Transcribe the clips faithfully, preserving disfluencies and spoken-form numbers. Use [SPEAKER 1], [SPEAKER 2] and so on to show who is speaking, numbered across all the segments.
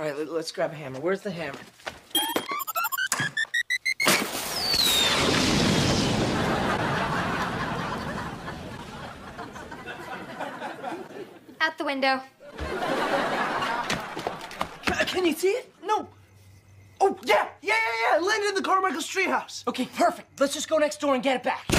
[SPEAKER 1] All right, let, let's grab a hammer. Where's the hammer?
[SPEAKER 2] Out the window.
[SPEAKER 1] Can, can you see it? No. Oh, yeah, yeah, yeah, yeah. It landed in the Carmichael's treehouse. Okay, perfect. Let's just go next door and get it back.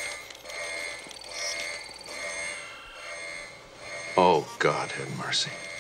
[SPEAKER 3] Oh, God have mercy.